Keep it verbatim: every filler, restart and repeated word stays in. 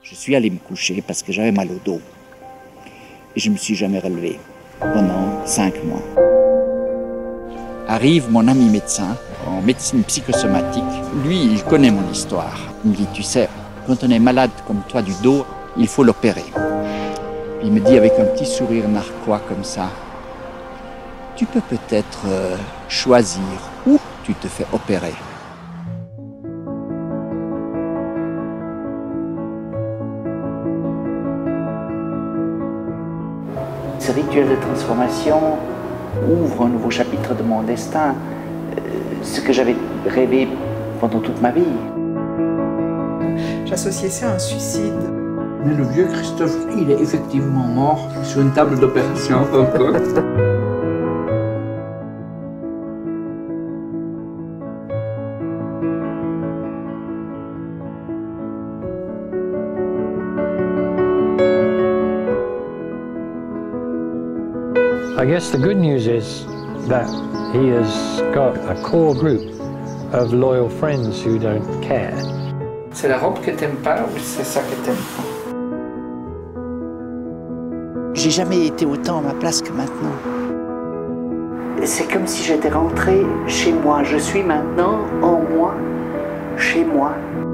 Je suis allé me coucher parce que j'avais mal au dos. Et je ne me suis jamais relevé pendant cinq mois. Arrive mon ami médecin en médecine psychosomatique. Lui, il connaît mon histoire. Il me dit, tu sais, quand on est malade comme toi du dos, il faut l'opérer. Il me dit avec un petit sourire narquois comme ça, tu peux peut-être euh, choisir où tu te fais opérer. Ce rituel de transformation ouvre un nouveau chapitre de mon destin, euh, ce que j'avais rêvé pendant toute ma vie. J'associais ça à un suicide. Mais le vieux Christophe, il est effectivement mort sur une table d'opération. I guess the good news is that he has got a core group of loyal friends who don't care. C'est la robe que t'aimes pas ou c'est ça que t'aimes pas? J'ai jamais été autant à ma place que maintenant. C'est comme si j'étais rentré chez moi. Je suis maintenant en moi, chez moi.